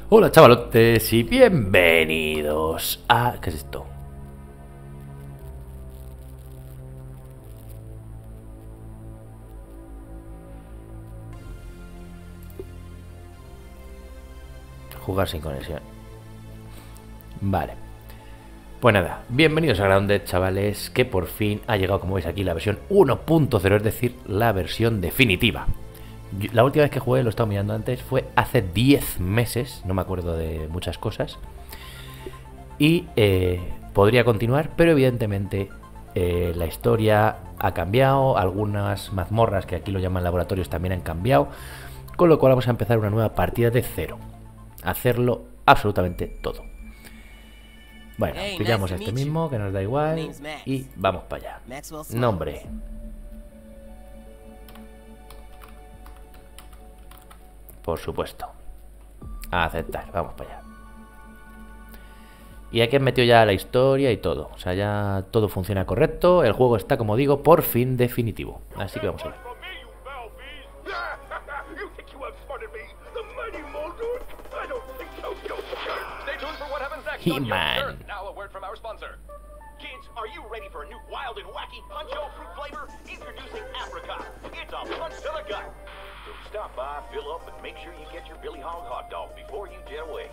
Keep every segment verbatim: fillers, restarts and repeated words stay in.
Hola chavalotes y bienvenidos a... ¿Qué es esto? Jugar sin conexión. Vale. Pues nada, bienvenidos a Grounded, chavales, que por fin ha llegado, como veis aquí, la versión uno punto cero, es decir, la versión definitiva. La última vez que jugué, lo he estado mirando antes, fue hace diez meses, no me acuerdo de muchas cosas. Y eh, podría continuar, pero evidentemente eh, la historia ha cambiado, algunas mazmorras, que aquí lo llaman laboratorios, también han cambiado. Con lo cual vamos a empezar una nueva partida de cero. Hacerlo absolutamente todo. Bueno, pillamos a este mismo, que nos da igual, y vamos para allá. Nombre. Por supuesto. A aceptar, vamos para allá. Y aquí han metido ya la historia y todo. O sea, ya todo funciona correcto. El juego está, como digo, por fin definitivo. Así que vamos a ver. He-Man. Kids, are you ready for a new wild and wacky Punch-O fruit flavor? Introducing Apricot. It's a punch to the gut. So stop by, fill up, and make sure you get your Billy Hog hot dog before you jet away.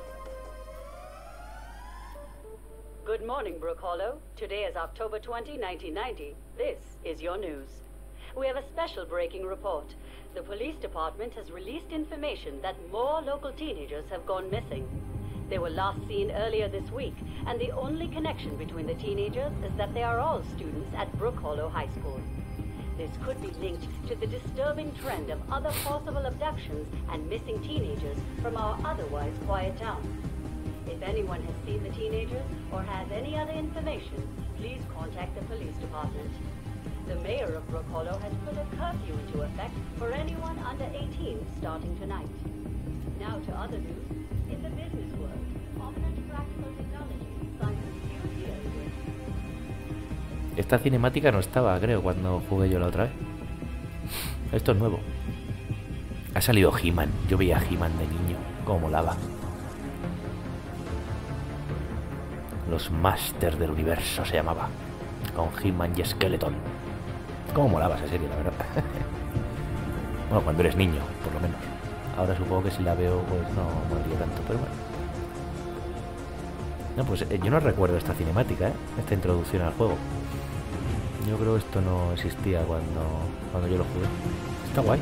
Good morning, Brook Hollow. Today is October twentieth, nineteen ninety. This is your news. We have a special breaking report. The police department has released information that more local teenagers have gone missing. They were last seen earlier this week, and the only connection between the teenagers is that they are all students at Brook Hollow High School. This could be linked to the disturbing trend of other possible abductions and missing teenagers from our otherwise quiet town. If anyone has seen the teenagers or has any other information, please contact the police department. The mayor of Brook Hollow has put a curfew into effect for anyone under eighteen starting tonight. Now to other news. In the business world, prominent practical technology signs a few years with... Esta cinemática no estaba, creo, cuando jugué yo la otra vez. Esto es nuevo. Ha salido He-Man. Yo veía a He-Man de niño. Cómo molaba. Los Masters del Universo se llamaba. Con He-Man y Skeleton. Cómo molaba esa serie, la verdad. Bueno, cuando eres niño, por lo menos. Ahora supongo que si la veo, pues no molaría tanto, pero bueno. No, pues eh, yo no recuerdo esta cinemática, ¿eh? Esta introducción al juego. Yo creo que esto no existía cuando, cuando yo lo jugué. Está guay.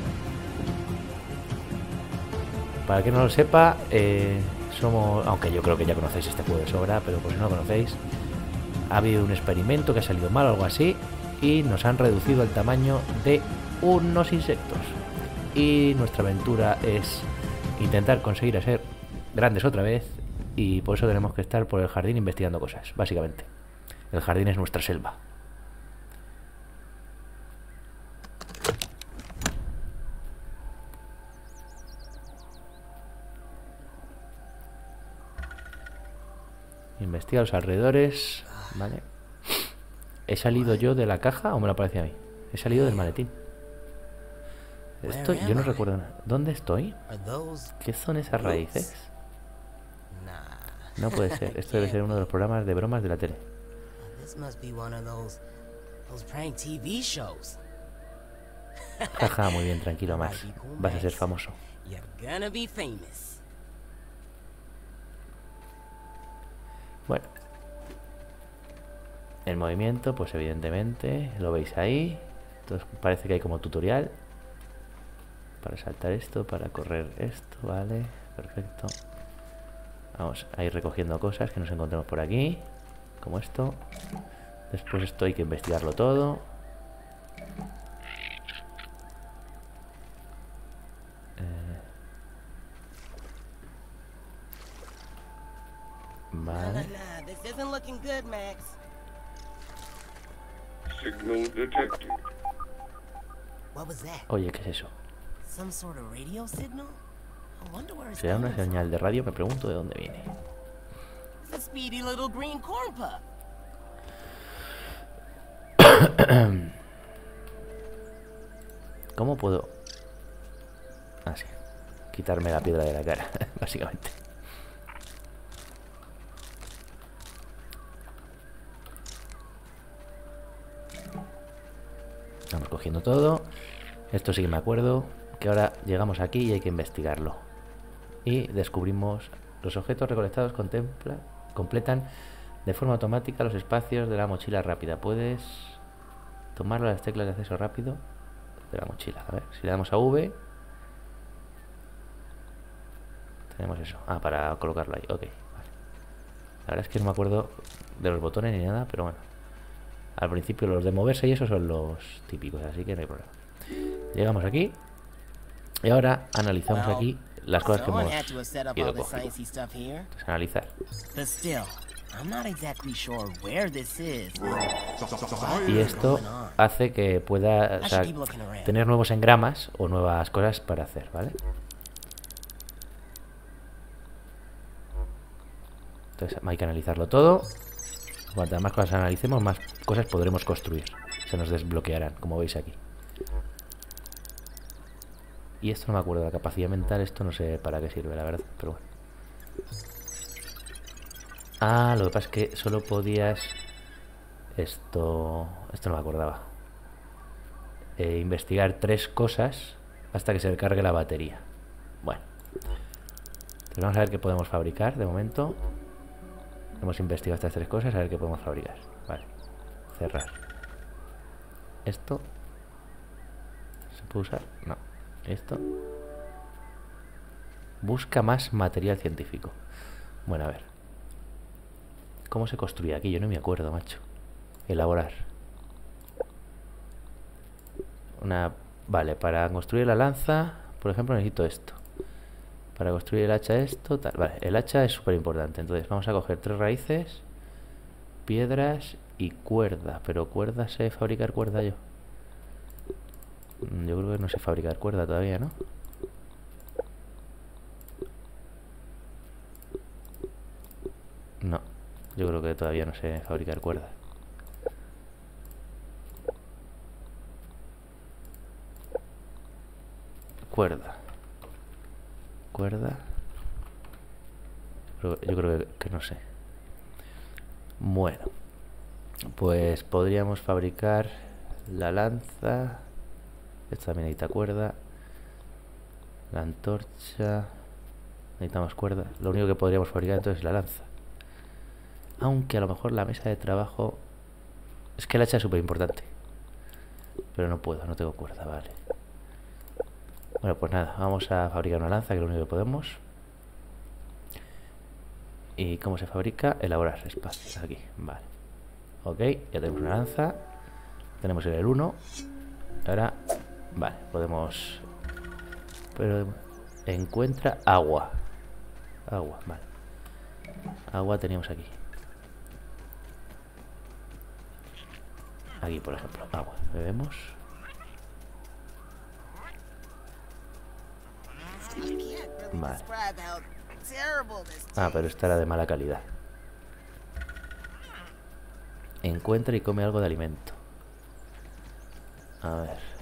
Para que no lo sepa, eh, somos... Aunque yo creo que ya conocéis este juego de sobra, pero por si no lo conocéis, ha habido un experimento que ha salido mal o algo así, y nos han reducido el tamaño de unos insectos. Y nuestra aventura es intentar conseguir a ser grandes otra vez, y por eso tenemos que estar por el jardín investigando cosas, básicamente. El jardín es nuestra selva. Investiga los alrededores. Vale. ¿He salido yo de la caja o me lo parece a mí? He salido del maletín. Esto, yo no recuerdo nada. ¿Dónde estoy? ¿Qué son esas raíces? No puede ser. Esto debe ser uno de los programas de bromas de la tele. Jaja, muy bien, tranquilo, Max. Vas a ser famoso. Bueno. El movimiento, pues evidentemente, lo veis ahí. Entonces parece que hay como tutorial. Para saltar esto, para correr esto, vale, perfecto. Vamos a ir recogiendo cosas que nos encontramos por aquí, como esto. Después esto hay que investigarlo todo. Eh. Vale. Oye, ¿qué es eso? ¿Será una señal de radio? Me pregunto de dónde viene. ¿Cómo puedo...? Ah, sí. Quitarme la piedra de la cara, básicamente. Vamos cogiendo todo. Esto sí que me acuerdo, que ahora llegamos aquí y hay que investigarlo. Y descubrimos los objetos recolectados contempla, completan de forma automática los espacios de la mochila rápida. Puedes tomar las teclas de acceso rápido de la mochila. A ver, si le damos a V, tenemos eso. Ah, para colocarlo ahí. Ok, vale. La verdad es que no me acuerdo de los botones ni nada, pero bueno. Al principio los de moverse y eso son los típicos, así que no hay problema. Llegamos aquí y ahora analizamos aquí las cosas que hemos ido cogiendo. Entonces, analizar. Y esto hace que pueda, o sea, tener nuevos engramas o nuevas cosas para hacer, ¿vale? Entonces hay que analizarlo todo. Cuantas más cosas analicemos, más cosas podremos construir. Se nos desbloquearán, como veis aquí. Y esto no me acuerdo, la capacidad mental, esto no sé para qué sirve, la verdad, pero bueno. Ah, lo que pasa es que solo podías... Esto... Esto no me acordaba. Eh, investigar tres cosas hasta que se cargue la batería. Bueno. Entonces vamos a ver qué podemos fabricar de momento. Hemos investigado estas tres cosas, a ver qué podemos fabricar. Vale. Cerrar. Esto... ¿Se puede usar? No. Esto. Busca más material científico. Bueno, a ver. ¿Cómo se construye aquí? Yo no me acuerdo, macho. Elaborar. Una... Vale, para construir la lanza, por ejemplo, necesito esto. Para construir el hacha esto, tal. Vale, el hacha es súper importante. Entonces vamos a coger tres raíces, piedras y cuerda. Pero cuerda, sé fabricar cuerda yo. Yo creo que no sé fabricar cuerda todavía, ¿no? No, yo creo que todavía no sé fabricar cuerda. Cuerda. Cuerda. Yo creo, yo creo que, que no sé. Bueno, pues podríamos fabricar la lanza. Esta también necesita cuerda. La antorcha. Necesitamos cuerda. Lo único que podríamos fabricar entonces es la lanza. Aunque a lo mejor la mesa de trabajo... Es que el hacha es súper importante. Pero no puedo, no tengo cuerda, vale. Bueno, pues nada, vamos a fabricar una lanza, que es lo único que podemos. ¿Y cómo se fabrica? Elaborar espacio, aquí, vale. Ok, ya tenemos una lanza. Tenemos el uno. Ahora... Vale, podemos... Pero encuentra agua. Agua, vale. Agua teníamos aquí. Aquí, por ejemplo, agua. Bebemos. Vale. Ah, pero esta era de mala calidad. Encuentra y come algo de alimento. A ver.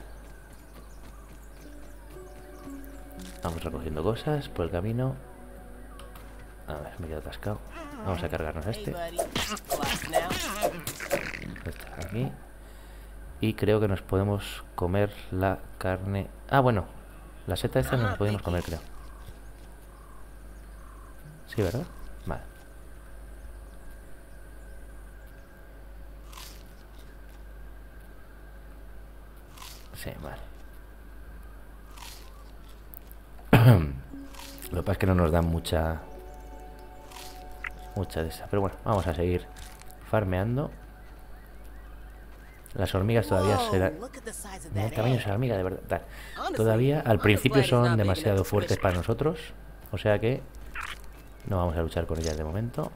Vamos recogiendo cosas por el camino. A ver, me he quedado atascado. Vamos a cargarnos a este. Este aquí. Y creo que nos podemos comer la carne. Ah, bueno. La seta esta nos podemos comer, creo. Sí, ¿verdad? Vale. Sí, vale. Lo que pasa es que no nos dan mucha Mucha de esa. Pero bueno, vamos a seguir farmeando. Las hormigas todavía serán... Mira el tamaño de esa hormiga, de verdad. Todavía al principio son demasiado fuertes para nosotros. O sea que no vamos a luchar con ellas de momento.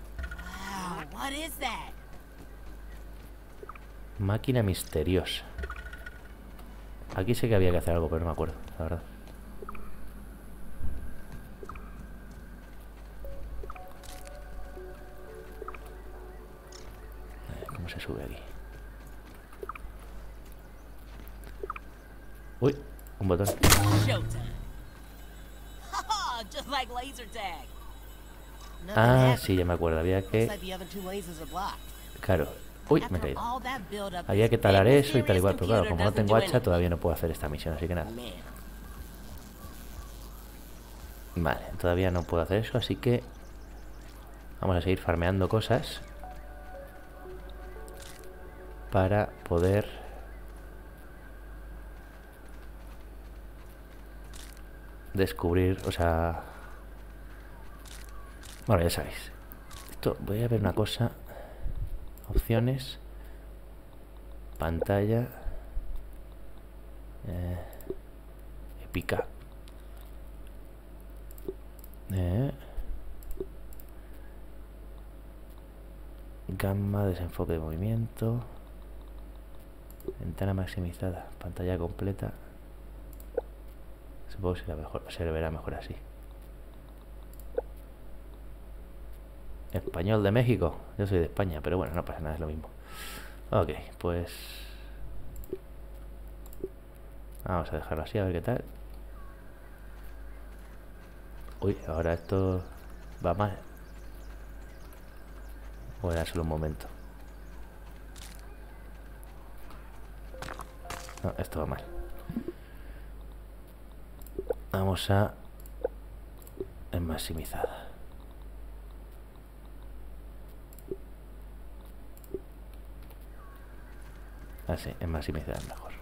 Máquina misteriosa. Aquí sé que había que hacer algo, pero no me acuerdo, la verdad. ¿Cómo se sube aquí? Uy, un botón. Ah, sí, ya me acuerdo. Había que... Claro, Uy, me he caído. Había que talar eso y tal igual, pero claro, como no tengo hacha todavía no puedo hacer esta misión, así que nada. Vale, todavía no puedo hacer eso, así que vamos a seguir farmeando cosas para poder descubrir, o sea... Bueno, ya sabéis. Esto, voy a ver una cosa. Opciones. Pantalla. Eh, épica. Eh, gamma, desenfoque de movimiento. Ventana maximizada. Pantalla completa. Supongo que será mejor, se verá mejor así. Español de México. Yo soy de España, pero bueno, no pasa nada, es lo mismo. Ok, pues vamos a dejarlo así, a ver qué tal. Uy, ahora esto va mal. Voy a dar solo un momento. No, esto va mal. Vamos a en maximizada. Así, en maximizada es mejor.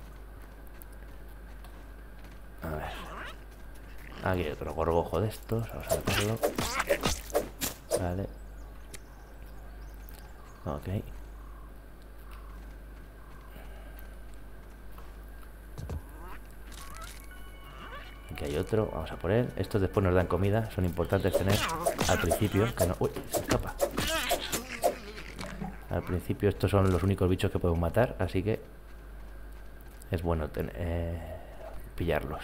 A ver. Aquí hay otro gorgojo de estos. Vamos a meterlo. Vale. Ok. Aquí hay otro. Vamos a por él. Estos después nos dan comida. Son importantes tener al principio. Que no... Uy, se escapa. Al principio estos son los únicos bichos que podemos matar. Así que es bueno ten... eh... pillarlos.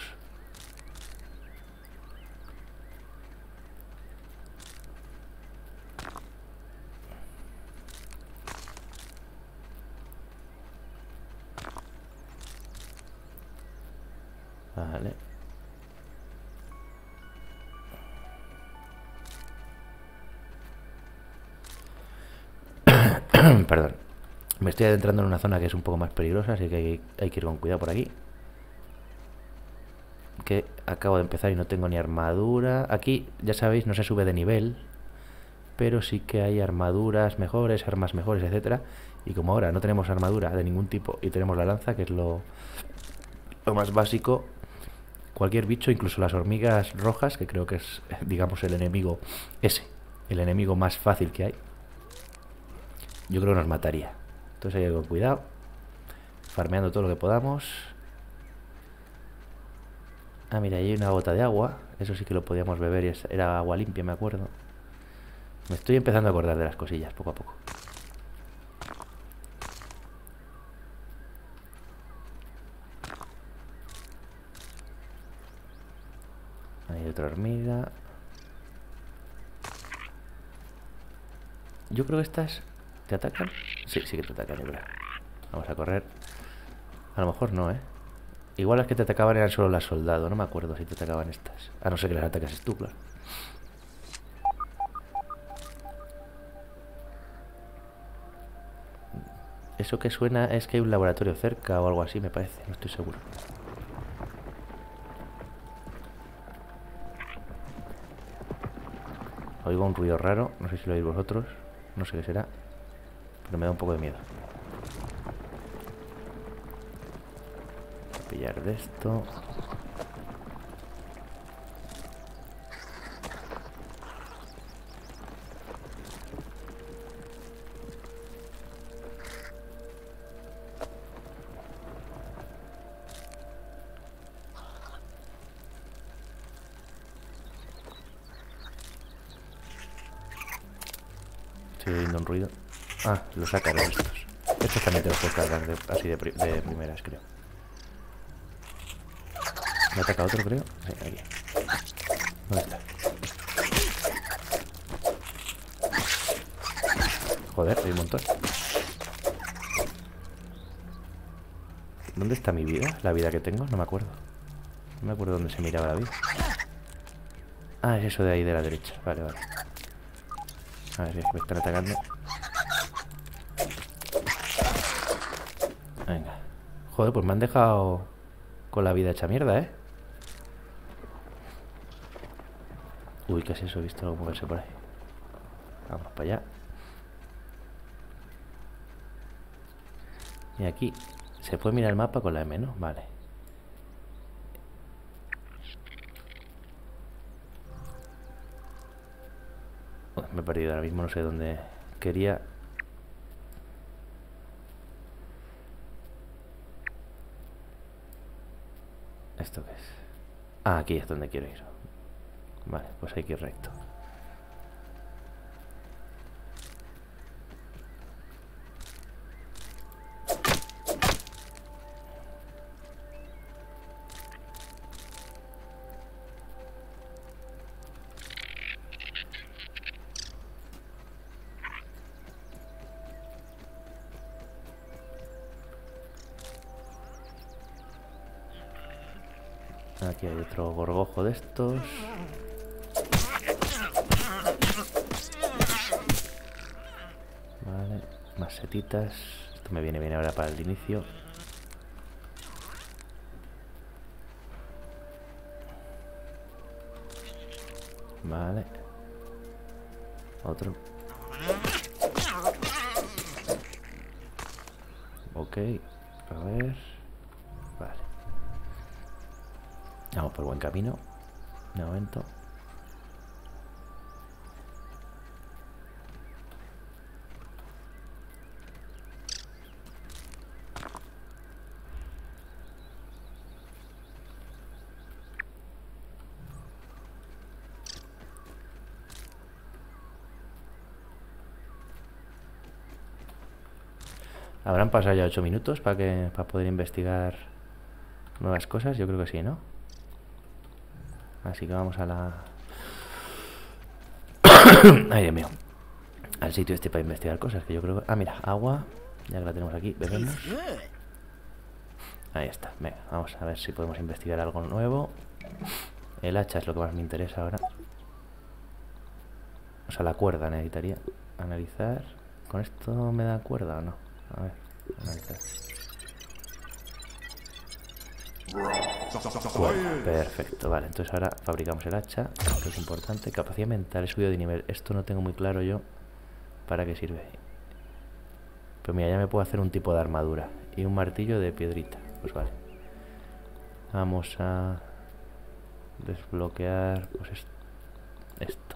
Vale. Perdón. Me estoy adentrando en una zona que es un poco más peligrosa, así que hay, hay que ir con cuidado por aquí. Que acabo de empezar y no tengo ni armadura. Aquí, ya sabéis, no se sube de nivel, pero sí que hay armaduras mejores, armas mejores, etcétera. Y como ahora no tenemos armadura de ningún tipo y tenemos la lanza, que es lo, lo más básico, cualquier bicho, incluso las hormigas rojas, que creo que es, digamos, el enemigo ese, el enemigo más fácil que hay, yo creo que nos mataría. Entonces hay que ir con cuidado, farmeando todo lo que podamos. Ah, mira, ahí hay una gota de agua. Eso sí que lo podíamos beber y era agua limpia, me acuerdo. Me estoy empezando a acordar de las cosillas, poco a poco. Hay otra hormiga. Yo creo que estas... ¿te atacan? Sí, sí que te atacan, yo creo. Vamos a correr. A lo mejor no, ¿eh? Igual las que te atacaban eran solo las soldados. No me acuerdo si te atacaban estas. A no ser que las ataques tú, claro. Eso que suena es que hay un laboratorio cerca o algo así, me parece. No estoy seguro. Oigo un ruido raro. No sé si lo oís vosotros. No sé qué será. Pero me da un poco de miedo. Voy a pillar de esto. Estoy oyendo un ruido. Ah, los sacaré estos. Estos también te los puedo cargar de, así de, pri de primeras, creo. ¿Me ataca otro, creo? Sí, aquí. ¿Dónde está? Joder, hay un montón. ¿Dónde está mi vida? ¿La vida que tengo? No me acuerdo. No me acuerdo dónde se miraba la vida. Ah, es eso de ahí de la derecha. Vale, vale. A ver si me están atacando. Joder, pues me han dejado con la vida hecha mierda, ¿eh? Uy, ¿qué es eso? He visto algo moverse por ahí. Vamos para allá. Y aquí se puede mirar el mapa con la M, ¿no? Vale. Uy, me he perdido ahora mismo, no sé dónde quería. ¿Esto qué es? Ah, aquí es donde quiero ir. Vale, pues hay que ir recto. Aquí hay otro gorgojo de estos. Vale, más setitas. Esto me viene bien ahora para el inicio. Vale. Otro. Ok, a ver. Vale. Vamos por buen camino. De momento. ¿Habrán pasado ya ocho minutos para que para poder investigar nuevas cosas? Yo creo que sí, ¿no? Así que vamos a la... Ay, Dios mío. Al sitio este para investigar cosas, que yo creo que... Ah, mira, agua. Ya que la tenemos aquí, bebemos. Ahí está. Venga, vamos a ver si podemos investigar algo nuevo. El hacha es lo que más me interesa ahora. O sea, la cuerda necesitaría. Analizar. ¿Con esto me da cuerda o no? A ver, analizar. Bueno, perfecto, vale, entonces ahora fabricamos el hacha, que es importante. Capacidad mental, he subido de nivel. Esto no tengo muy claro yo para qué sirve. Pero mira, ya me puedo hacer un tipo de armadura. Y un martillo de piedrita. Pues vale. Vamos a desbloquear pues esto.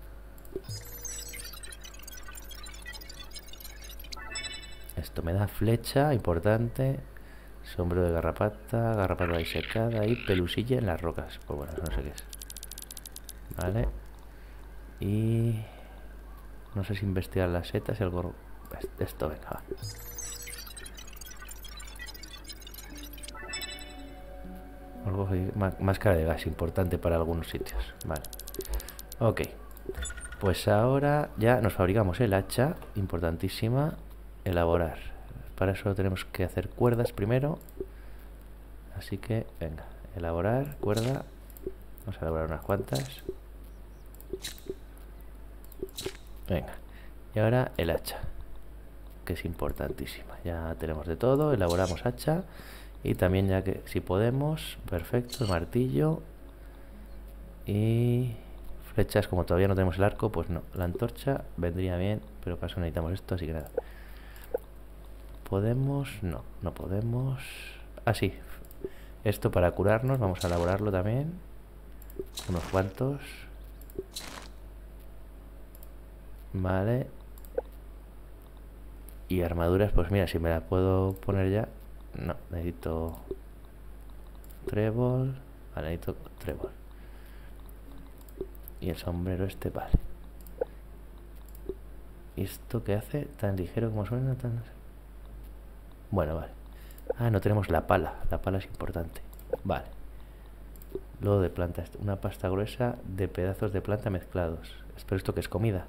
Esto me da flecha, importante. Sombrero de garrapata, garrapata disecada y pelusilla en las rocas. Pues bueno, no sé qué es. Vale. Y... no sé si investigar las setas y algo... Esto, venga, va. Algo de... Máscara de gas, importante para algunos sitios. Vale. Ok. Pues ahora ya nos fabricamos el hacha, importantísima. Elaborar. Para eso tenemos que hacer cuerdas primero. Así que, venga, elaborar, cuerda. Vamos a elaborar unas cuantas. Venga. Y ahora el hacha, que es importantísima. Ya tenemos de todo, elaboramos hacha. Y también ya que, si podemos, perfecto, el martillo. Y flechas, como todavía no tenemos el arco, pues no. La antorcha vendría bien, pero para eso necesitamos esto, así que nada. ¿Podemos? No, no podemos. Ah, sí. Esto para curarnos, vamos a elaborarlo también. Unos cuantos. Vale. Y armaduras, pues mira, si me las puedo poner ya. No, necesito trébol. Vale, necesito trébol. Y el sombrero este, vale. ¿Y esto qué hace? Tan ligero como suena, tan... Bueno, vale. Ah, no tenemos la pala. La pala es importante. Vale. Luego de planta. Una pasta gruesa de pedazos de planta mezclados. ¿Pero esto qué es? ¿Comida?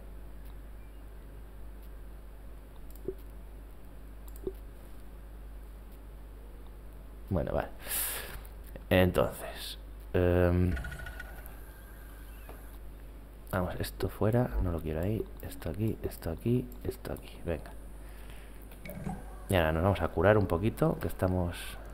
Bueno, vale. Entonces... Um, vamos, esto fuera. No lo quiero ahí. Esto aquí, esto aquí, esto aquí. Venga. Y ahora nos vamos a curar un poquito, que estamos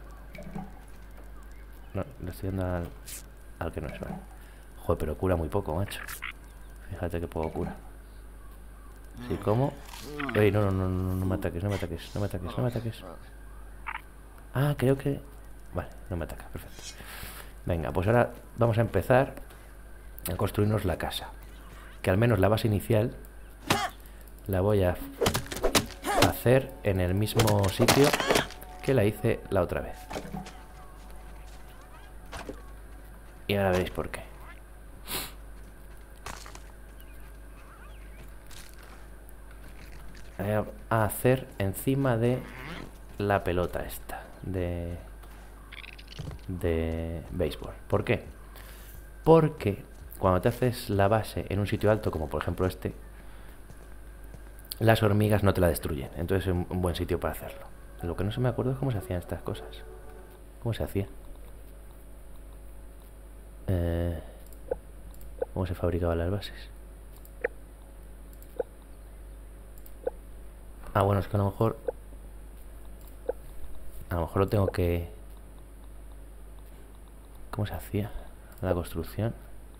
No, le estoy dando al, al que no es, vale. Joder, pero cura muy poco, macho. Fíjate que poco cura. Sí, ¿cómo? Ey, no, no, no, no, no me ataques, no me ataques, no me ataques, no me ataques. Ah, creo que... Vale, no me ataca, perfecto. Venga, pues ahora vamos a empezar a construirnos la casa. Que al menos la base inicial la voy a hacer en el mismo sitio que la hice la otra vez. Y ahora veréis por qué. Voy a hacer encima de la pelota esta de, de béisbol. ¿Por qué? Porque cuando te haces la base en un sitio alto, como por ejemplo este, las hormigas no te la destruyen. Entonces es un, un buen sitio para hacerlo. Lo que no se me acuerdo es cómo se hacían estas cosas. ¿Cómo se hacía? Eh, ¿Cómo se fabricaban las bases? Ah, bueno, es que a lo mejor... A lo mejor lo tengo que... ¿Cómo se hacía la construcción?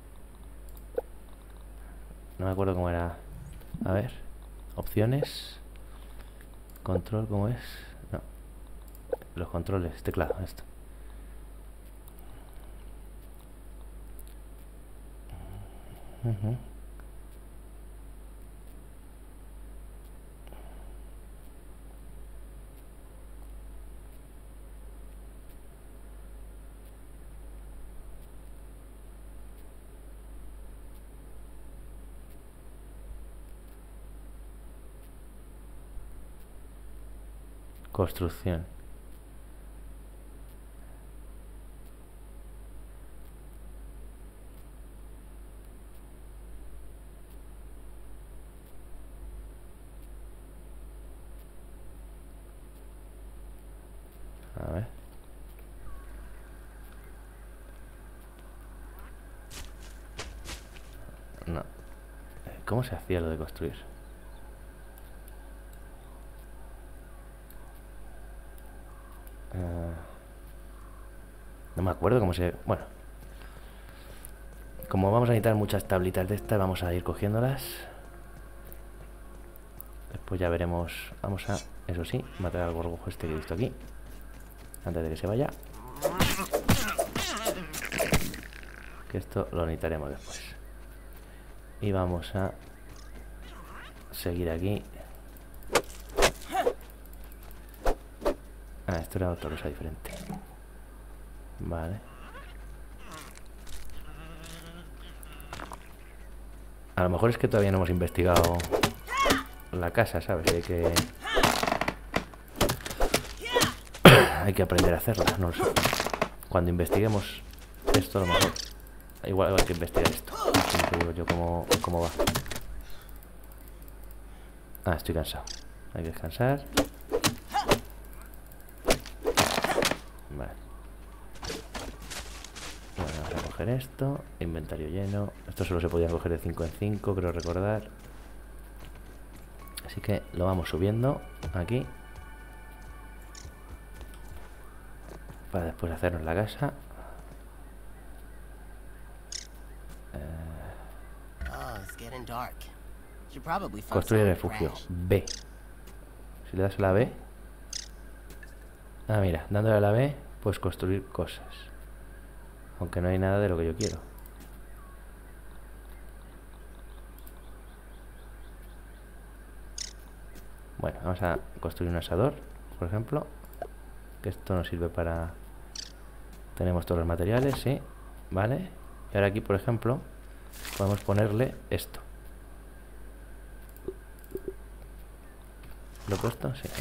No me acuerdo cómo era. A ver. Opciones. Control, ¿cómo es? No. Los controles, teclado, esto. Uh-huh. Construcción. A ver. No. ¿Cómo se hacía lo de construir? Uh, no me acuerdo cómo se... Bueno. Como vamos a necesitar muchas tablitas de estas, vamos a ir cogiéndolas. Después ya veremos... Vamos a, eso sí, matar al gorgojo este que he visto aquí. Antes de que se vaya. Que esto lo necesitaremos después. Y vamos a seguir aquí. Ah, esto era otra cosa diferente. Vale. A lo mejor es que todavía no hemos investigado la casa, ¿sabes? Hay que... Hay que aprender a hacerla, no lo sé. Cuando investiguemos esto, a lo mejor... Igual hay que investigar esto. No te digo yo cómo, cómo va. Ah, estoy cansado. Hay que descansar. Vale. Bueno, vamos a coger esto. Inventario lleno. Esto solo se podía coger de cinco en cinco, creo recordar. Así que lo vamos subiendo aquí. Para después hacernos la casa. Construir refugio. B. Si le das a la B. Ah, mira, dándole a la B, pues construir cosas. Aunque no hay nada de lo que yo quiero. Bueno, vamos a construir un asador, por ejemplo. Que esto nos sirve para... Tenemos todos los materiales, sí. Vale. Y ahora aquí, por ejemplo, podemos ponerle esto. ¿Lo he puesto? Sí.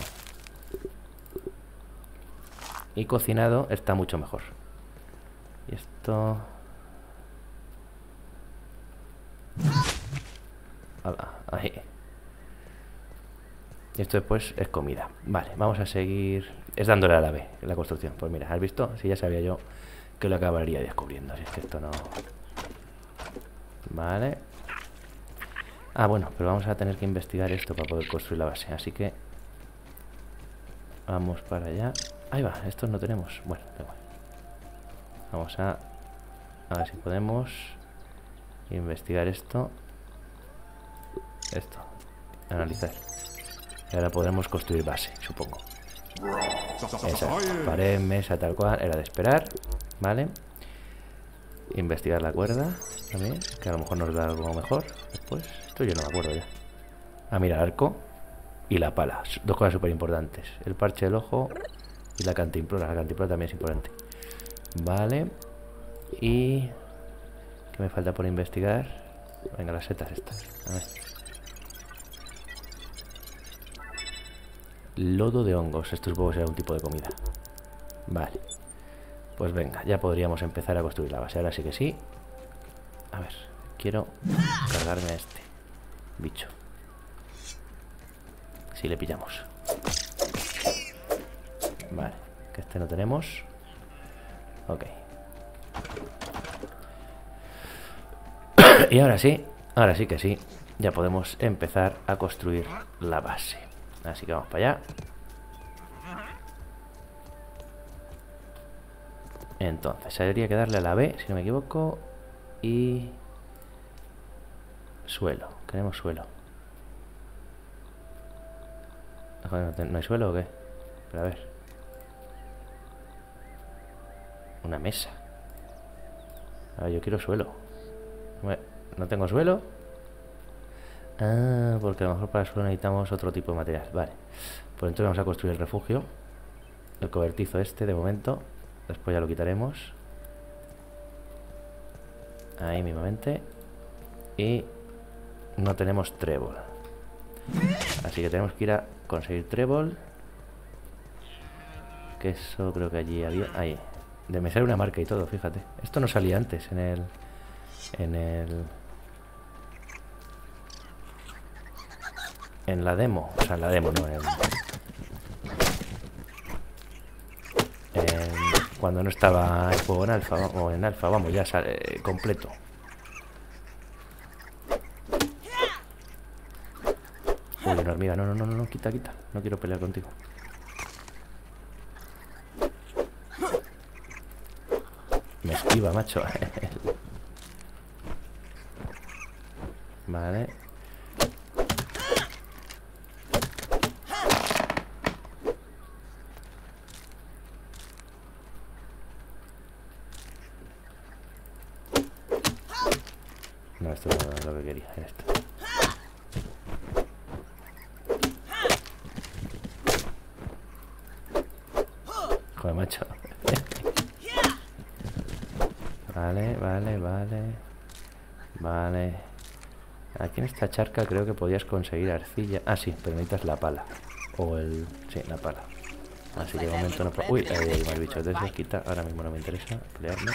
Y cocinado está mucho mejor. Y esto... Ahí. Y esto después es comida. Vale, vamos a seguir... Es dándole a la B, la construcción. Pues mira, ¿has visto? Si ya sabía yo que lo acabaría descubriendo. Así es que esto no... Vale. Ah, bueno, pero vamos a tener que investigar esto para poder construir la base. Así que... Vamos para allá. Ahí va, estos no tenemos. Bueno, da igual. Vamos a... A ver si podemos investigar esto. Esto. Analizar. Y ahora podremos construir base, supongo. Esa. Pared, mesa, tal cual. Era de esperar. Vale. Investigar la cuerda también, que a lo mejor nos da algo mejor después. Esto yo no me acuerdo ya. Ah, mira, el arco y la pala. Dos cosas súper importantes. El parche del ojo y la cantimplora. La cantimplora también es importante. Vale. Y... ¿qué me falta por investigar? Venga, las setas estas. A ver. Lodo de hongos. Esto supongo que será un tipo de comida. Vale. Pues venga, ya podríamos empezar a construir la base. Ahora sí que sí. A ver, quiero cargarme a este bicho. Si le pillamos. Vale, que este no tenemos. Ok. Y ahora sí, ahora sí que sí, ya podemos empezar a construir la base. Así que vamos para allá. Entonces, habría que darle a la B, si no me equivoco. Y... suelo, queremos suelo. Joder, ¿no hay suelo o qué? Pero a ver. Una mesa. A ver, yo quiero suelo. ¿No tengo suelo? Ah, porque a lo mejor para el suelo necesitamos otro tipo de material. Vale. Pues entonces vamos a construir el refugio. El cobertizo este, de momento. Después ya lo quitaremos. Ahí mismamente. Y no tenemos trébol. Así que tenemos que ir a conseguir trébol. Que eso creo que allí había. Ahí. De me sale una marca y todo, fíjate. Esto no salía antes en el... En el... En la demo. O sea, en la demo, no. En, en, cuando no estaba el juego en alfa. O en alfa, vamos, ya sale completo. Uy, una hormiga. No, no, no, no, quita, quita. No quiero pelear contigo. Me esquiva, macho. Vale. No, esto no es lo que quería. Esto. Joder, macho. Vale, vale, vale. Vale. Aquí en esta charca creo que podías conseguir arcilla. Ah, sí, pero necesitas la pala. O el... sí, la pala. Así que de momento no puedo... Uy, ahí hay más bichos. Entonces quita. Ahora mismo no me interesa pelearme.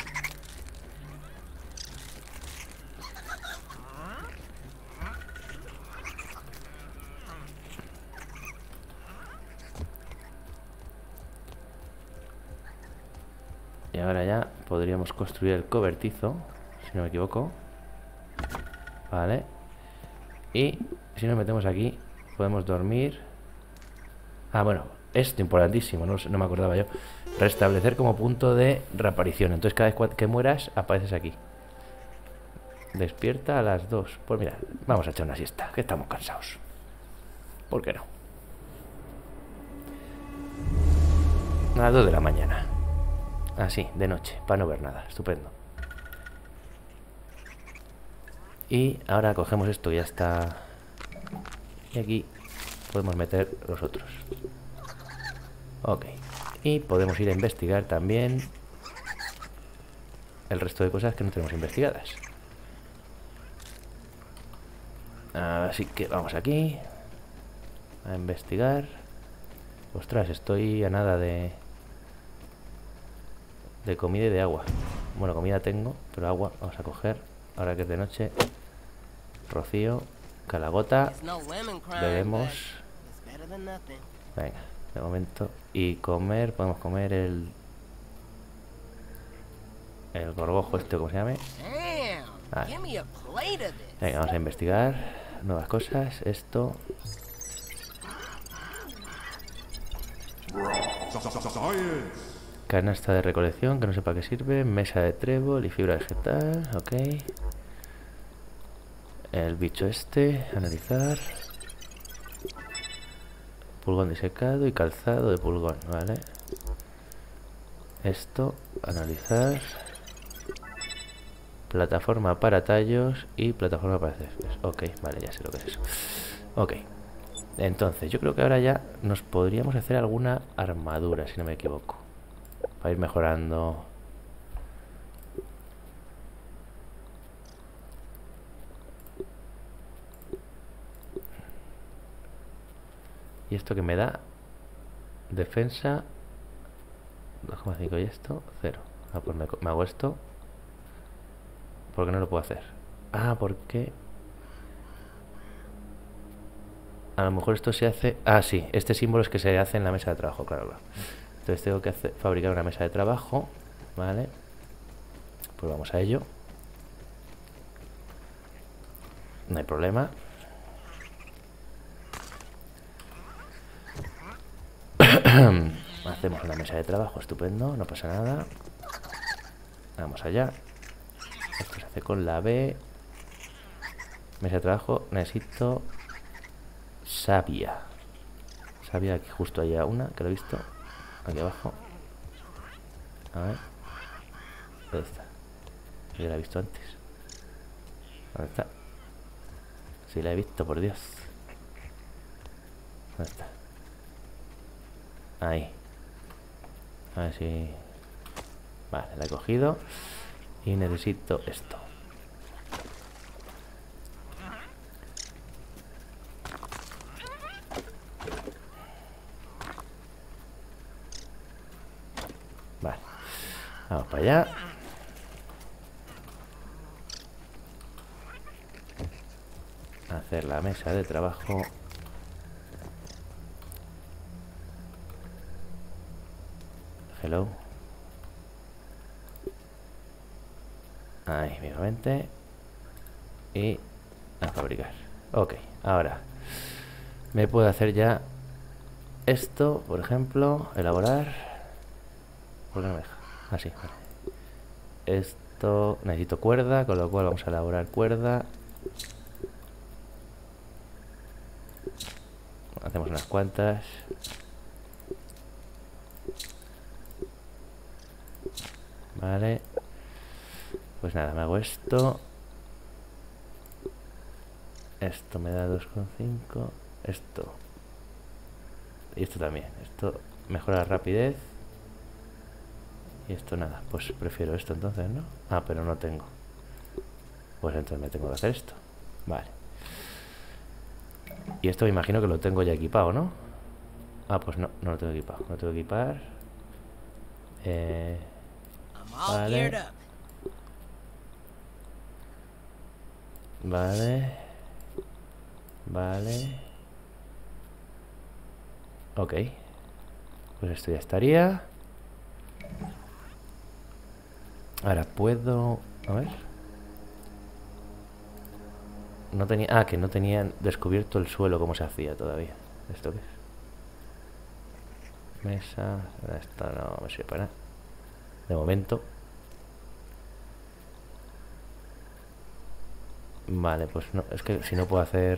Y ahora ya podríamos construir el cobertizo, si no me equivoco. Vale. Y si nos metemos aquí, podemos dormir. Ah, bueno, esto importantísimo, no, no me acordaba yo. Restablecer como punto de reaparición. Entonces cada vez que mueras, apareces aquí. Despierta a las dos. Pues mira, vamos a echar una siesta, que estamos cansados. ¿Por qué no? A las dos de la mañana. Así, de noche, para no ver nada. Estupendo. Y ahora cogemos esto, ya está. Y aquí podemos meter los otros. Ok. Y podemos ir a investigar también el resto de cosas que no tenemos investigadas. Así que vamos aquí a investigar. Ostras, estoy a nada de de comida y de agua. Bueno, comida tengo, pero agua vamos a coger. Ahora que es de noche. Rocío, calagota. Bebemos. Venga, de momento. Y comer, podemos comer el el gorgojo este, ¿cómo se llame? Vale. Venga, vamos a investigar nuevas cosas. Esto. Canasta de recolección, que no sé para qué sirve. Mesa de trébol y fibra vegetal. Ok. El bicho este, analizar. Pulgón disecado y calzado de pulgón, vale. Esto, analizar. Plataforma para tallos y plataforma para céspedes. Ok, vale, ya sé lo que es eso. Ok. Entonces, yo creo que ahora ya nos podríamos hacer alguna armadura, si no me equivoco. Para ir mejorando. Y esto que me da defensa dos coma cinco y esto cero. Ah, pues me, me hago esto. ¿Por qué no lo puedo hacer? Ah, porque a lo mejor esto se hace. Ah, sí, este símbolo es que se hace en la mesa de trabajo, claro, claro. Entonces tengo que hacer, fabricar una mesa de trabajo. Vale. Pues vamos a ello. No hay problema. Hacemos una mesa de trabajo, estupendo, no pasa nada. Vamos allá. Esto se hace con la B. Mesa de trabajo, necesito savia. Savia, aquí justo allá una, que lo he visto. Aquí abajo. A ver. ¿Dónde está? Yo la he visto antes. ¿Dónde está? Sí, la he visto, por Dios. ¿Dónde está? Ahí. A ver si... Vale, la he cogido. Y necesito esto. Vale. Vamos para allá. Hacer la mesa de trabajo. Hello. Ahí, vivamente. Y a fabricar. Ok, ahora me puedo hacer ya esto, por ejemplo. Elaborar. ¿Por qué no me deja? Así, ah, vale. Esto, necesito cuerda, con lo cual vamos a elaborar cuerda. Hacemos unas cuantas. Vale. Pues nada, me hago esto. Esto me da dos coma cinco. Esto. Y esto también. Esto mejora la rapidez. Y esto nada. Pues prefiero esto entonces, ¿no? Ah, pero no tengo. Pues entonces me tengo que hacer esto. Vale. Y esto me imagino que lo tengo ya equipado, ¿no? Ah, pues no, no lo tengo equipado. No lo tengo que equipar. Eh... Vale. Vale. Vale. Ok. Pues esto ya estaría. Ahora puedo... A ver. No tenía... Ah, que no tenían descubierto el suelo como se hacía todavía. ¿Esto qué es? Mesa... Esto no me sirve para nada. De momento. Vale, pues no, es que si no puedo hacer...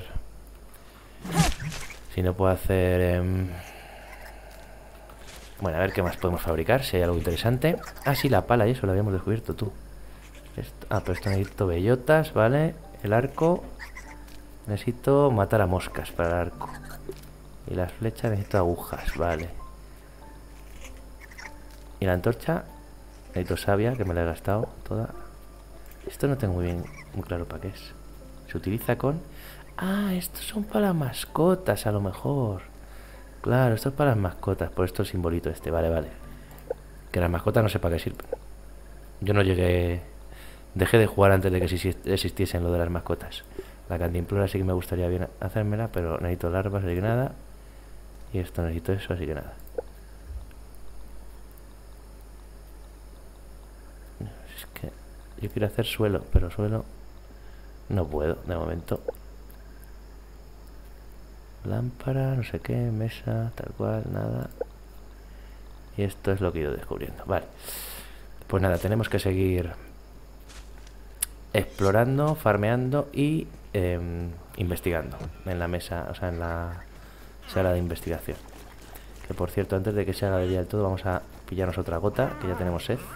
Si no puedo hacer... Eh... Bueno, a ver qué más podemos fabricar, si hay algo interesante. Ah, sí, la pala y eso lo habíamos descubierto tú. Esto, ah, pero esto necesito bellotas, vale. El arco. Necesito matar a moscas para el arco. Y las flechas necesito agujas, vale. Y la antorcha... Necesito savia, que me la he gastado toda. Esto no tengo muy bien, muy claro para qué es. Se utiliza con... Ah, estos son para las mascotas, a lo mejor. Claro, esto es para las mascotas. Por esto el simbolito este, vale, vale. Que las mascotas no sé para qué sirven. Yo no llegué... Dejé de jugar antes de que existiesen lo de las mascotas. La cantimplora sí que me gustaría bien hacérmela, pero necesito larvas, así que nada. Y esto necesito eso, así que nada. Es que yo quiero hacer suelo, pero suelo no puedo, de momento. Lámpara, no sé qué, mesa, tal cual, nada. Y esto es lo que he ido descubriendo. Vale. Pues nada, tenemos que seguir explorando, farmeando y eh, investigando en la mesa, o sea, en la sala de investigación. Que por cierto, antes de que se haga de día del todo, vamos a pillarnos otra gota, que ya tenemos sed.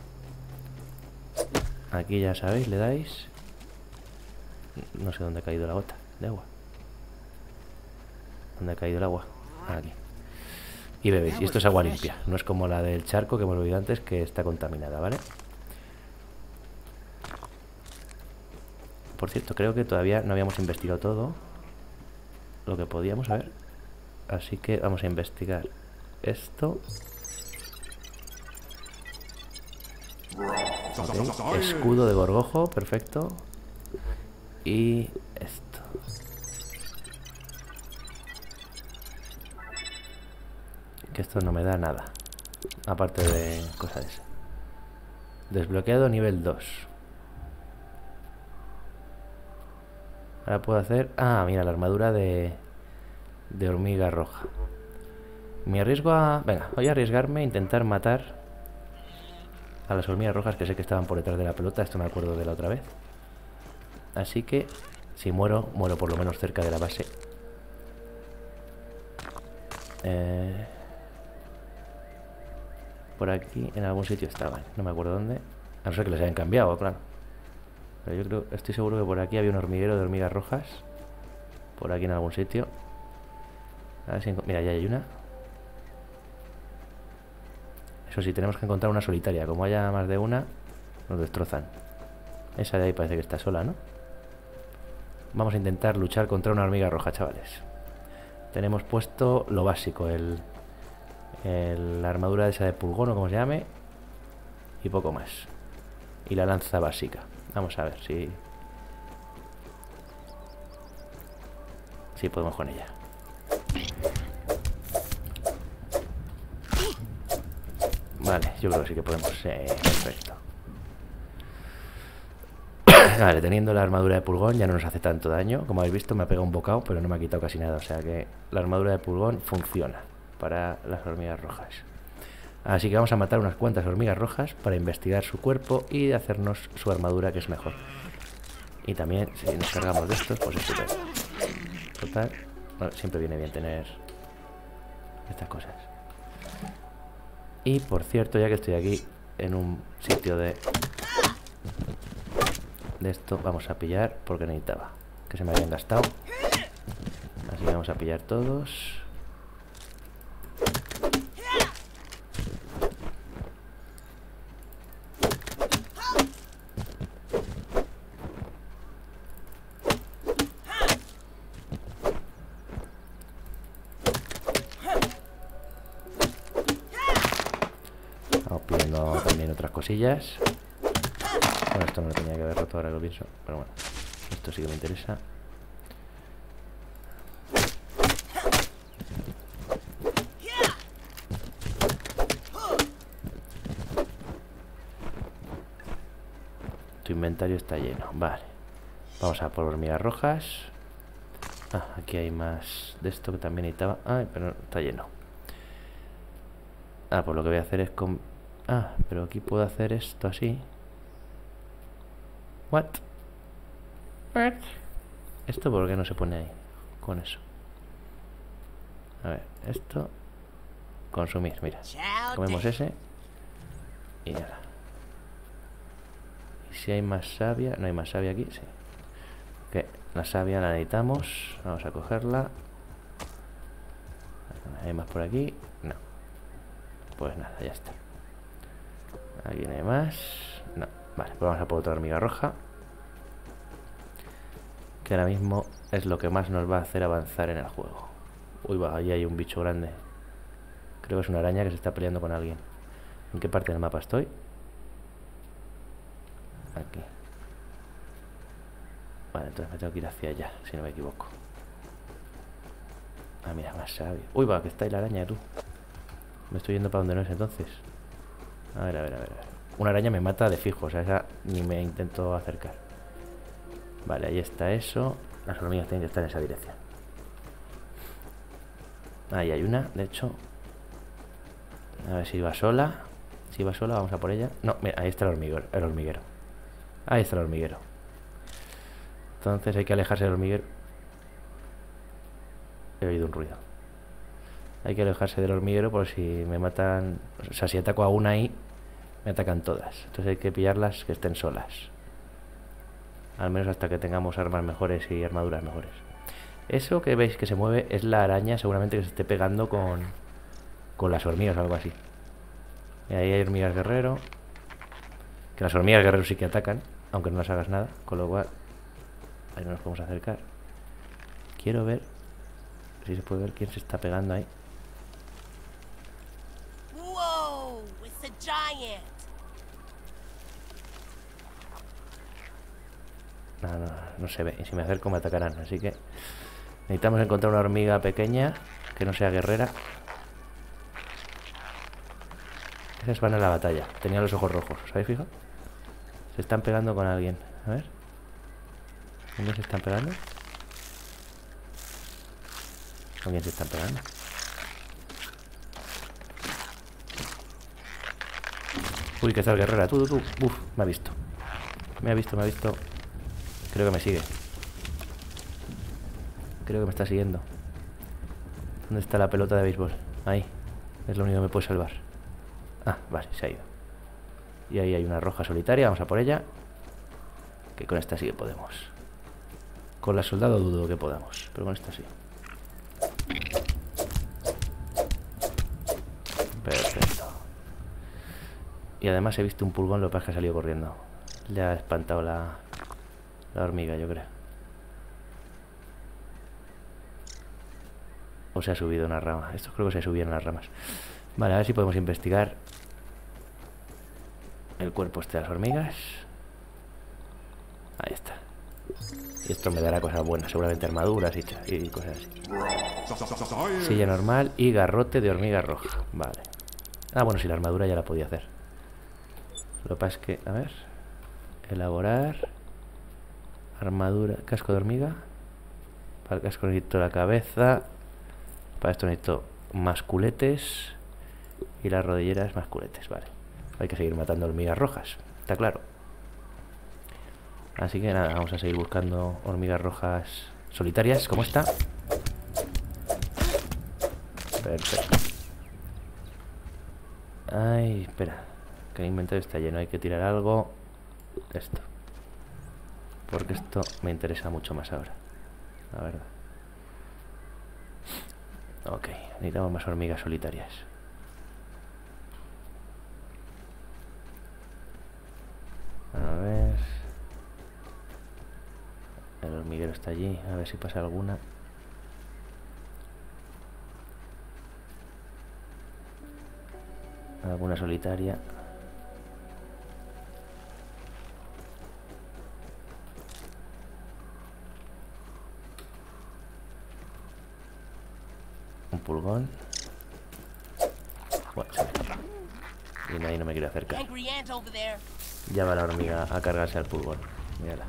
Aquí ya sabéis, le dais. No sé dónde ha caído la gota de agua. ¿Dónde ha caído el agua? Aquí. Y bebéis. Y esto es agua limpia. No es como la del charco que hemos bebido antes, que está contaminada, ¿vale? Por cierto, creo que todavía no habíamos investigado todo lo que podíamos, a ver. Así que vamos a investigar esto. Okay. Escudo de gorgojo, perfecto. Y esto. Que esto no me da nada. Aparte de cosas de eso. Desbloqueado nivel dos. Ahora puedo hacer... Ah, mira, la armadura de... De hormiga roja. Me arriesgo a... Venga, voy a arriesgarme a intentar matar a las hormigas rojas, que sé que estaban por detrás de la pelota. Esto me acuerdo de la otra vez. Así que si muero, muero por lo menos cerca de la base. Eh... Por aquí en algún sitio estaban. No me acuerdo dónde. A no ser que les hayan cambiado, claro. Pero yo creo, estoy seguro que por aquí había un hormiguero de hormigas rojas. Por aquí en algún sitio. A ver si... Mira, ya hay una. Eso sí, tenemos que encontrar una solitaria. Como haya más de una, nos destrozan. Esa de ahí parece que está sola, ¿no? Vamos a intentar luchar contra una hormiga roja, chavales. Tenemos puesto lo básico, el, el la armadura esa de pulgón o como se llame. Y poco más. Y la lanza básica. Vamos a ver si... Si podemos con ella. Vale, yo creo que sí que podemos. Eh, perfecto. Vale, teniendo la armadura de pulgón ya no nos hace tanto daño. Como habéis visto, me ha pegado un bocado, pero no me ha quitado casi nada. O sea que la armadura de pulgón funciona para las hormigas rojas. Así que vamos a matar unas cuantas hormigas rojas para investigar su cuerpo y hacernos su armadura, que es mejor. Y también, si nos cargamos de estos, pues estupendo. Total, bueno, siempre viene bien tener estas cosas. Y por cierto, ya que estoy aquí en un sitio de... De esto, vamos a pillar porque necesitaba que se me habían gastado. Así que vamos a pillar todos. Vamos pidiendo también otras cosillas. Bueno, esto no lo tenía que haber roto ahora que lo pienso. Pero bueno, esto sí que me interesa. Tu inventario está lleno. Vale. Vamos a por hormigas rojas. Ah, aquí hay más de esto que también necesitaba. Ay, pero está lleno. Ah, pues lo que voy a hacer es con... Ah, pero aquí puedo hacer esto así. What? What? ¿Esto por qué no se pone ahí? Con eso. A ver, esto. Consumir, mira. Comemos ese. Y nada. ¿Y si hay más savia? ¿No hay más savia aquí? Sí. Que la savia la necesitamos. Vamos a cogerla. ¿Hay más por aquí? No. Pues nada, ya está. Aquí no hay más. No. Vale, pues vamos a por otra hormiga roja. Que ahora mismo es lo que más nos va a hacer avanzar en el juego. Uy, va, ahí hay un bicho grande. Creo que es una araña que se está peleando con alguien. ¿En qué parte del mapa estoy? Aquí. Vale, entonces me tengo que ir hacia allá, si no me equivoco. Ah, mira, más sabio. Uy, va, que está ahí la araña, tú. Me estoy yendo para donde no es entonces. A ver, a ver, a ver, a ver. Una araña me mata de fijo, o sea, esa ni me intento acercar. Vale, ahí está eso. Las hormigas tienen que estar en esa dirección. Ahí hay una, de hecho. A ver si va sola. Si va sola, vamos a por ella. No, mira, ahí está el hormiguero, el hormiguero. Ahí está el hormiguero. Entonces hay que alejarse del hormiguero. He oído un ruido. Hay que alejarse del hormiguero por si me matan. O sea, si ataco a una ahí, me atacan todas. Entonces hay que pillarlas que estén solas. Al menos hasta que tengamos armas mejores y armaduras mejores. Eso que veis que se mueve es la araña, seguramente que se esté pegando con, con las hormigas o algo así. Y ahí hay hormigas guerrero. Que las hormigas guerrero sí que atacan, aunque no las hagas nada. Con lo cual, ahí no nos podemos acercar. Quiero ver si se puede ver quién se está pegando ahí. Whoa, it's a giant. No, no, no se ve. Y si me acerco me atacarán. Así que necesitamos encontrar una hormiga pequeña que no sea guerrera. Esas van a la batalla. Tenían los ojos rojos, ¿os habéis fijado? Se están pegando con alguien. A ver. ¿Con quién se están pegando? ¿Con quién se están pegando? Uy, que tal guerrera. Tú, tú, tú. Uf, me ha visto. Me ha visto, me ha visto. Creo que me sigue. Creo que me está siguiendo. ¿Dónde está la pelota de béisbol? Ahí. Es lo único que me puede salvar. Ah, vale, se ha ido. Y ahí hay una roja solitaria. Vamos a por ella. Que con esta sí que podemos. Con la soldado dudo que podamos, pero con esta sí. Perfecto. Y además he visto un pulgón, lo que pasa es que ha salido corriendo. Le ha espantado la, la hormiga, yo creo. O se ha subido una rama. Estos creo que se subían las ramas. Vale, a ver si podemos investigar el cuerpo este de las hormigas. Ahí está. Y esto me dará cosas buenas, seguramente armaduras y, y cosas así. Silla normal y garrote de hormiga roja. Vale. Ah, bueno, si la armadura ya la podía hacer. Lo que pasa es que, a ver. Elaborar. Armadura. Casco de hormiga. Para el casco necesito la cabeza. Para esto necesito más culetes. Y las rodilleras más culetes, vale. Hay que seguir matando hormigas rojas, está claro. Así que nada, vamos a seguir buscando hormigas rojas solitarias, como esta. Perfecto. Ay, espera. Que el inventario está lleno, hay que tirar algo de esto. Porque esto me interesa mucho más ahora, la verdad. Ok, necesitamos más hormigas solitarias. A ver. El hormiguero está allí, a ver si pasa alguna. Alguna solitaria. Un pulgón. Bueno, se me escapa. Y nadie no me quiere acercar. Angry ant over there. Ya va la hormiga a cargarse al pulgón. Mírala.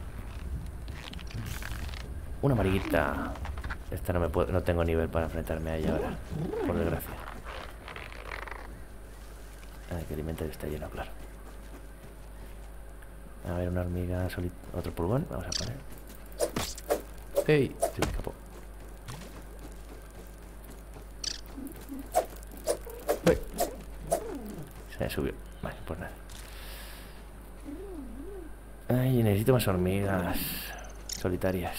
Una mariquita. Esta no me puedo, no tengo nivel para enfrentarme a ella ahora, por desgracia. Ay, que el inventario está lleno, claro. A ver, una hormiga solita. Otro pulgón, vamos a poner. ¡Ey! Se me escapó. ¡Uy! Se me subió. Vale, pues nada. Ay, necesito más hormigas solitarias.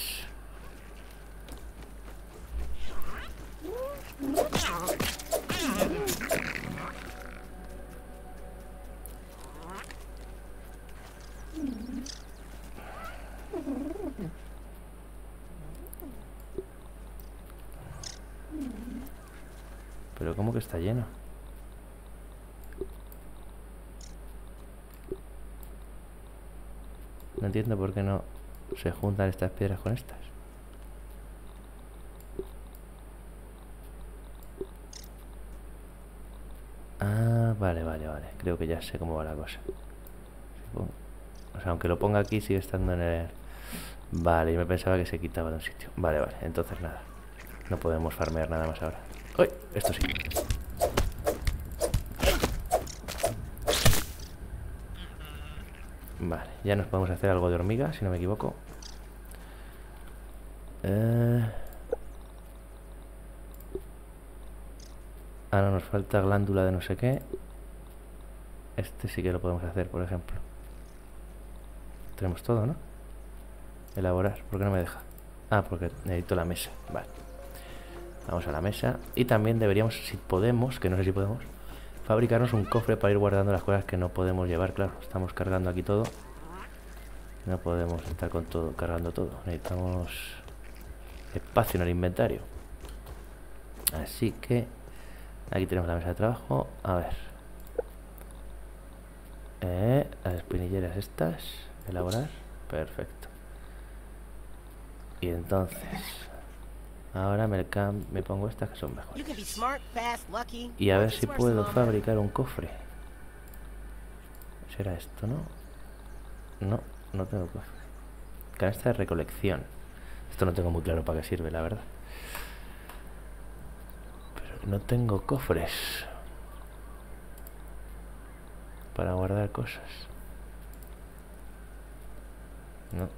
Pero ¿cómo que está lleno? No entiendo por qué no se juntan estas piedras con estas. Ah, vale, vale, vale. Creo que ya sé cómo va la cosa. O sea, aunque lo ponga aquí sigue estando en el... Vale, yo me pensaba que se quitaba de un sitio. Vale, vale, entonces nada. No podemos farmear nada más ahora. ¡Uy! Esto sí. Vale, ya nos podemos hacer algo de hormiga, si no me equivoco. Eh... Ahora nos falta glándula de no sé qué. Este sí que lo podemos hacer, por ejemplo. Tenemos todo, ¿no? Elaborar, ¿por qué no me deja? Ah, porque necesito la mesa, vale. Vamos a la mesa. Y también deberíamos, si podemos, que no sé si podemos, fabricarnos un cofre para ir guardando las cosas que no podemos llevar. Claro, estamos cargando aquí todo. No podemos estar con todo, cargando todo. Necesitamos espacio en el inventario. Así que aquí tenemos la mesa de trabajo. A ver, eh, las espinilleras estas. Elaborar, perfecto. Y entonces ahora me, me pongo estas que son mejores. Y a ver si puedo fabricar un cofre. ¿Será esto, no? No, no tengo cofre. Canasta de recolección. Esto no tengo muy claro para qué sirve, la verdad. Pero no tengo cofres para guardar cosas. No.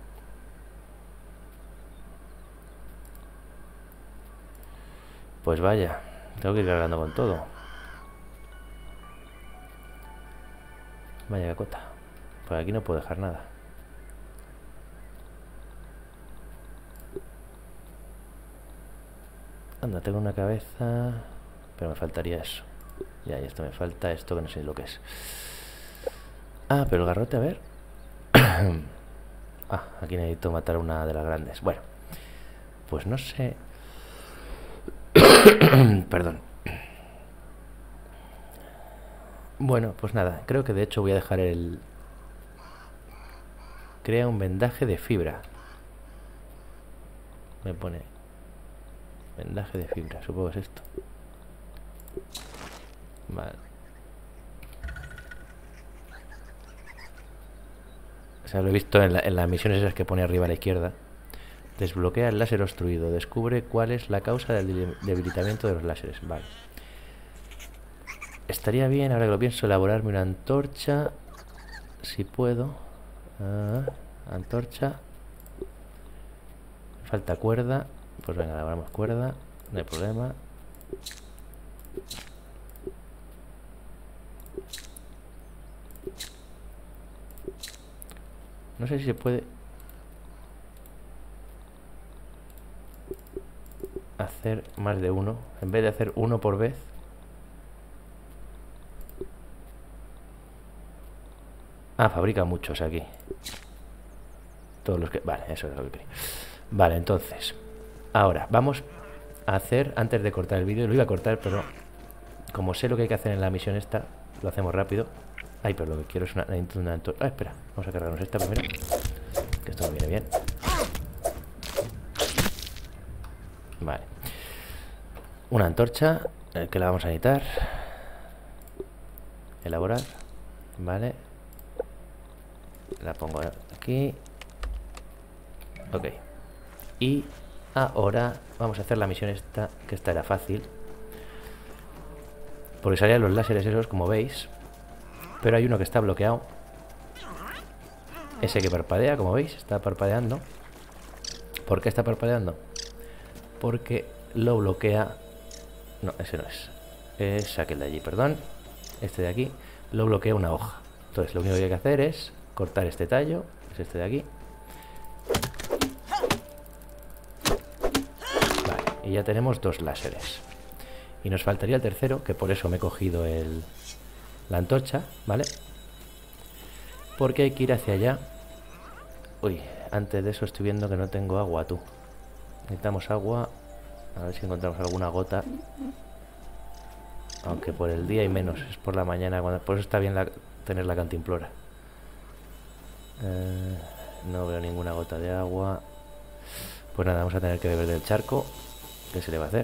Pues vaya, tengo que ir cargando con todo. Vaya cacota. Por aquí no puedo dejar nada. Anda, tengo una cabeza, pero me faltaría eso. Ya, y esto me falta, esto que no sé lo que es. Ah, pero el garrote, a ver. Ah, aquí necesito matar a una de las grandes. Bueno, pues no sé. Perdón. Bueno, pues nada, creo que de hecho voy a dejar el... Crea un vendaje de fibra. Me pone vendaje de fibra, supongo que es esto. Vale. O sea, lo he visto en, la, en las misiones esas que pone arriba a la izquierda. Desbloquea el láser obstruido. Descubre cuál es la causa del debilitamiento de los láseres. Vale. Estaría bien, ahora que lo pienso, elaborarme una antorcha. Si puedo. Ah, antorcha. Falta cuerda. Pues venga, elaboramos cuerda. No hay problema. No sé si se puede hacer más de uno. En vez de hacer uno por vez. Ah, fabrica muchos aquí. Todos los que... Vale, eso es lo que quería. Vale, entonces ahora vamos a hacer, antes de cortar el vídeo, lo iba a cortar, pero como sé lo que hay que hacer en la misión esta, lo hacemos rápido. Ay, pero lo que quiero es una, una antorcha. Ah, espera, vamos a cargarnos esta primero, que esto no viene bien. Vale. Una antorcha, eh, que la vamos a necesitar. Elaborar. Vale. La pongo aquí. Ok. Y ahora vamos a hacer la misión esta, que esta era fácil, porque salían los láseres esos, como veis. Pero hay uno que está bloqueado. Ese que parpadea, como veis, está parpadeando. ¿Por qué está parpadeando? Porque lo bloquea... No, ese no es. Es aquel de allí, perdón. Este de aquí lo bloquea una hoja. Entonces lo único que hay que hacer es cortar este tallo, es este de aquí. Vale, y ya tenemos dos láseres. Y nos faltaría el tercero, que por eso me he cogido el... la antorcha, ¿vale? Porque hay que ir hacia allá. Uy, antes de eso estoy viendo que no tengo agua, tú. Necesitamos agua. A ver si encontramos alguna gota. Aunque por el día hay menos, es por la mañana. Cuando... Por eso está bien la... tener la cantimplora. Eh, no veo ninguna gota de agua. Pues nada, vamos a tener que beber del charco. ¿Qué se le va a hacer?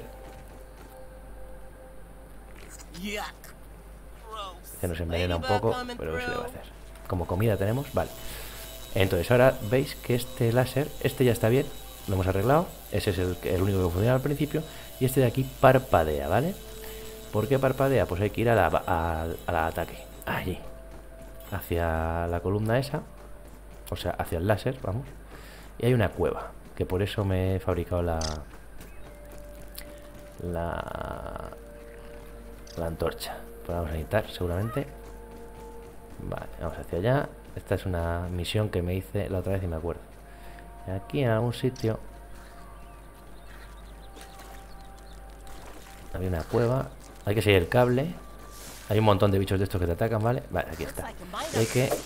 Que nos envenena un poco, pero ¿qué se le va a hacer? Como comida tenemos, vale. Entonces ahora veis que este láser, este ya está bien, lo hemos arreglado. Ese es el, el único que funciona al principio. Y este de aquí parpadea, ¿vale? ¿Por qué parpadea? Pues hay que ir a la, a, a la ataque. Allí. Hacia la columna esa. O sea, hacia el láser, vamos. Y hay una cueva, que por eso me he fabricado la... La... La antorcha. Pues vamos a necesitar, seguramente. Vale, vamos hacia allá. Esta es una misión que me hice la otra vez y me acuerdo. Y aquí en algún sitio hay una cueva. Hay que seguir el cable. Hay un montón de bichos de estos que te atacan, ¿vale? Vale, aquí está. Y hay que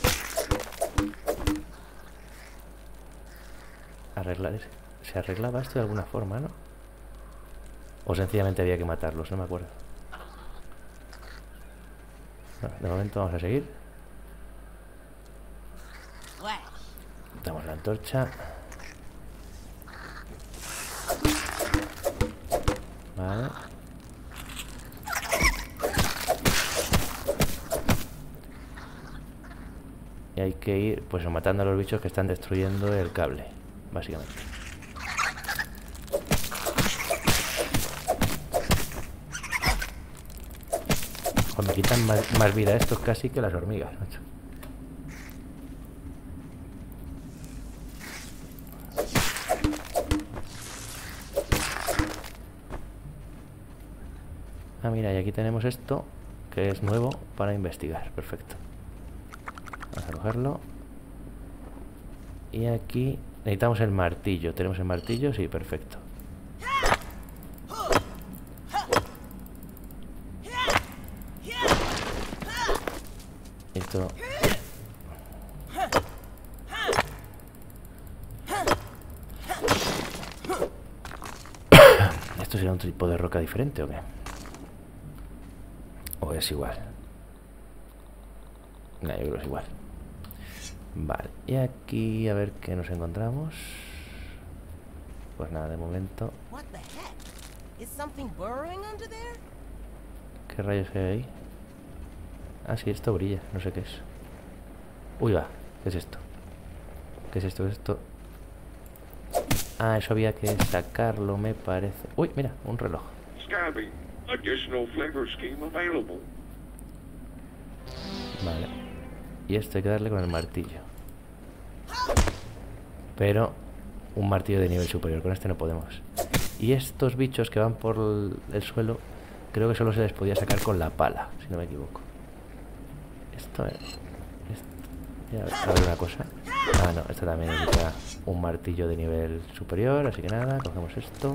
arreglar ese. Se arreglaba esto de alguna forma, ¿no? O sencillamente había que matarlos, no me acuerdo. Bueno, de momento vamos a seguir. Damos la antorcha. Vale. Y hay que ir, pues, matando a los bichos que están destruyendo el cable, básicamente. Pues me quitan más, más vida estos casi que las hormigas, macho. Ah, mira, y aquí tenemos esto, que es nuevo para investigar. Perfecto. Vamos a cogerlo. Y aquí necesitamos el martillo. ¿Tenemos el martillo? Sí, perfecto. Esto... ¿Esto será un tipo de roca diferente o qué? ¿O es igual? No, yo creo que es igual. Vale, y aquí a ver qué nos encontramos. Pues nada, de momento. ¿Qué rayos hay ahí? Ah, sí, esto brilla, no sé qué es. Uy, va, ¿qué es esto? ¿Qué es esto? ¿Qué es esto? Ah, eso había que sacarlo, me parece. Uy, mira, un reloj. Scabby, additional flavor scheme available. Vale. Y esto hay que darle con el martillo. Pero un martillo de nivel superior, con este no podemos. Y estos bichos que van por el, el suelo, creo que solo se les podía sacar con la pala, si no me equivoco. Esto es... Esto, a ver una cosa. Ah, no, esto también necesita un martillo de nivel superior, así que nada, cogemos esto.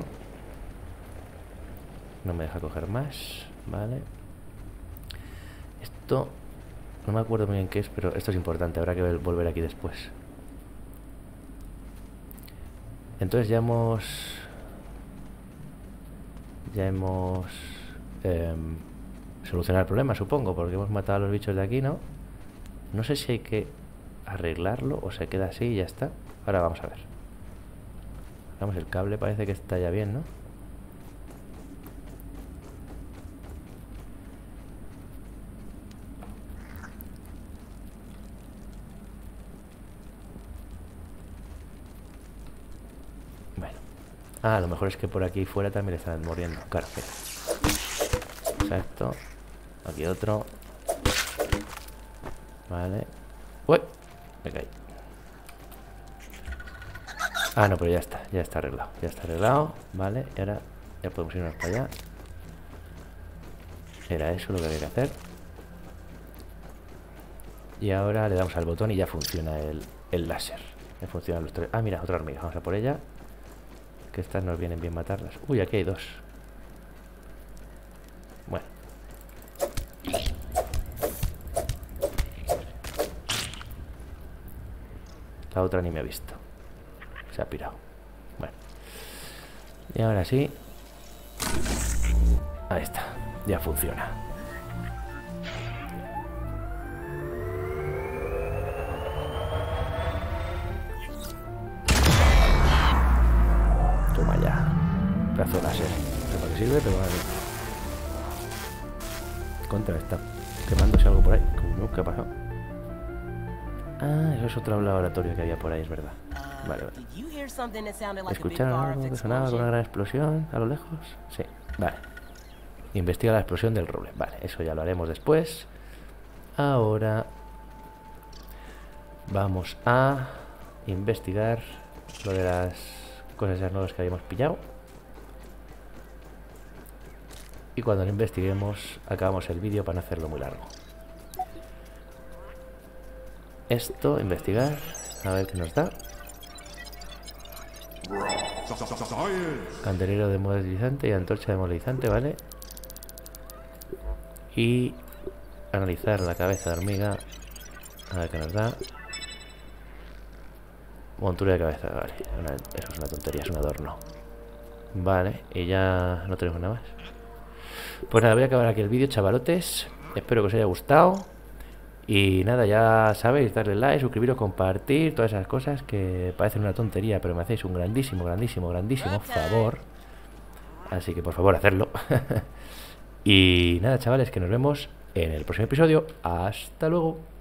No me deja coger más, vale. Esto... No me acuerdo muy bien qué es, pero esto es importante, habrá que volver aquí después. Entonces ya hemos... Ya hemos... Eh, solucionado el problema, supongo, porque hemos matado a los bichos de aquí, ¿no? No sé si hay que arreglarlo o se queda así y ya está. Ahora vamos a ver. Vamos, el cable parece que está ya bien, ¿no? Ah, a lo mejor es que por aquí fuera también le están muriendo. Claro, mira. Exacto. Aquí otro. Vale. ¡Uy! Me caí. Ah, no, pero ya está. Ya está arreglado. Ya está arreglado. Vale. Y ahora ya podemos irnos para allá. Era eso lo que había que hacer. Y ahora le damos al botón y ya funciona el, el láser. Ya funcionan los tres. Ah, mira, otra hormiga. Vamos a por ella. Que estas nos vienen bien matarlas. Uy, aquí hay dos. Bueno. La otra ni me ha visto. Se ha pirado. Bueno. Y ahora sí. Ahí está. Ya funciona. Toma ya. Pedazo de láser. No sé para qué sirve, pero vale. Contra, está quemándose algo por ahí. ¿Qué ha pasado? Ah, eso es otro laboratorio que había por ahí, es verdad. Vale, vale. ¿Escucharon algo que sonaba con una gran explosión a lo lejos? Sí, vale. Investiga la explosión del roble. Vale, eso ya lo haremos después. Ahora Vamos a investigar lo de las cosas ya nuevas que habíamos pillado. Y cuando lo investiguemos, acabamos el vídeo para no hacerlo muy largo. Esto, investigar, a ver qué nos da. Candelero demodelizante y antorcha demodelizante, ¿vale? Y analizar la cabeza de hormiga, a ver qué nos da. Montura de cabeza, vale. Una, eso es una tontería, es un adorno. Vale, y ya no tenemos nada más. Pues nada, voy a acabar aquí el vídeo, chavalotes. Espero que os haya gustado. Y nada, ya sabéis, darle like, suscribiros, compartir, todas esas cosas que parecen una tontería, pero me hacéis un grandísimo, grandísimo, grandísimo favor. Así que por favor, hacerlo. Y nada, chavales, que nos vemos en el próximo episodio. Hasta luego.